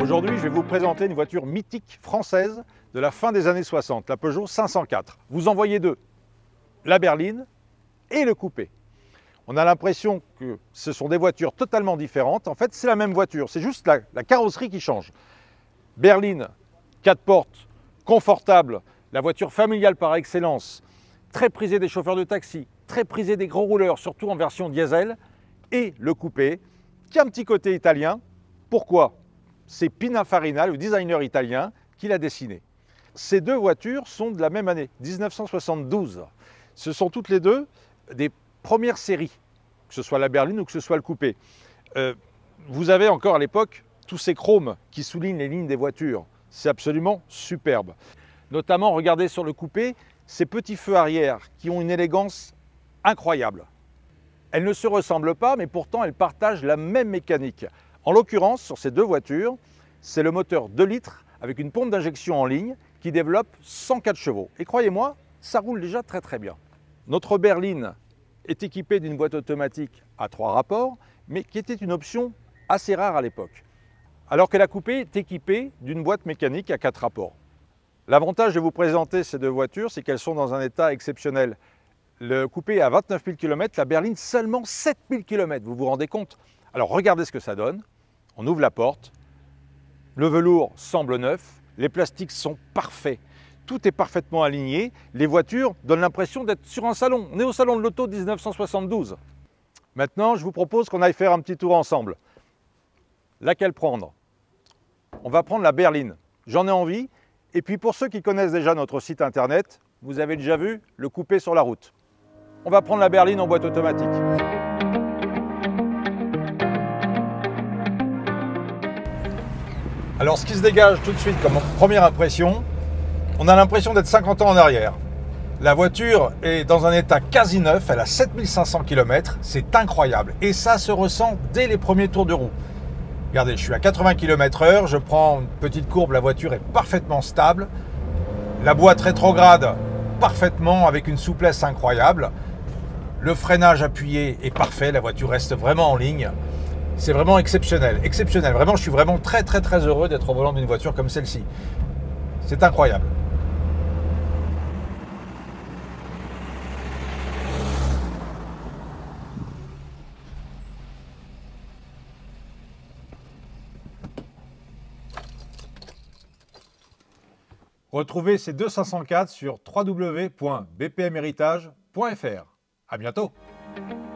Aujourd'hui, je vais vous présenter une voiture mythique française de la fin des années 60, la Peugeot 504. Vous en voyez deux, la berline et le coupé. On a l'impression que ce sont des voitures totalement différentes. En fait, c'est la même voiture, c'est juste la carrosserie qui change. Berline, 4 portes, confortable, la voiture familiale par excellence, très prisée des chauffeurs de taxi, très prisée des gros rouleurs, surtout en version diesel, et le coupé, qui a un petit côté italien. Pourquoi? C'est Pininfarina, le designer italien, qui l'a dessiné. Ces deux voitures sont de la même année, 1972. Ce sont toutes les deux des premières séries, que ce soit la berline ou que ce soit le coupé. Vous avez encore à l'époque tous ces chromes qui soulignent les lignes des voitures. C'est absolument superbe. Notamment, regardez sur le coupé, ces petits feux arrière qui ont une élégance incroyable. Elles ne se ressemblent pas, mais pourtant elles partagent la même mécanique. En l'occurrence, sur ces deux voitures, c'est le moteur 2 litres avec une pompe d'injection en ligne qui développe 104 chevaux. Et croyez-moi, ça roule déjà très bien. Notre berline est équipée d'une boîte automatique à 3 rapports, mais qui était une option assez rare à l'époque. Alors que la coupé est équipée d'une boîte mécanique à 4 rapports. L'avantage de vous présenter ces deux voitures, c'est qu'elles sont dans un état exceptionnel. Le coupé a 29 000 km, la berline seulement 7 000 km, vous vous rendez compte? Alors regardez ce que ça donne. On ouvre la porte, le velours semble neuf, les plastiques sont parfaits, tout est parfaitement aligné, les voitures donnent l'impression d'être sur un salon. On est au salon de l'auto de 1972. Maintenant, je vous propose qu'on aille faire un petit tour ensemble. Laquelle prendre? On va prendre la berline, j'en ai envie. Et puis pour ceux qui connaissent déjà notre site internet, vous avez déjà vu le coupé sur la route. On va prendre la berline en boîte automatique. Alors ce qui se dégage tout de suite comme première impression, on a l'impression d'être 50 ans en arrière. La voiture est dans un état quasi neuf, elle a 7500 km, c'est incroyable. Et ça se ressent dès les premiers tours de roue. Regardez, je suis à 80 km/h, je prends une petite courbe, la voiture est parfaitement stable. La boîte rétrograde parfaitement avec une souplesse incroyable. Le freinage appuyé est parfait, la voiture reste vraiment en ligne. C'est vraiment exceptionnel, exceptionnel. Vraiment, je suis vraiment très heureux d'être au volant d'une voiture comme celle-ci. C'est incroyable. Retrouvez ces deux 504 sur www.bpmheritage.fr. À bientôt.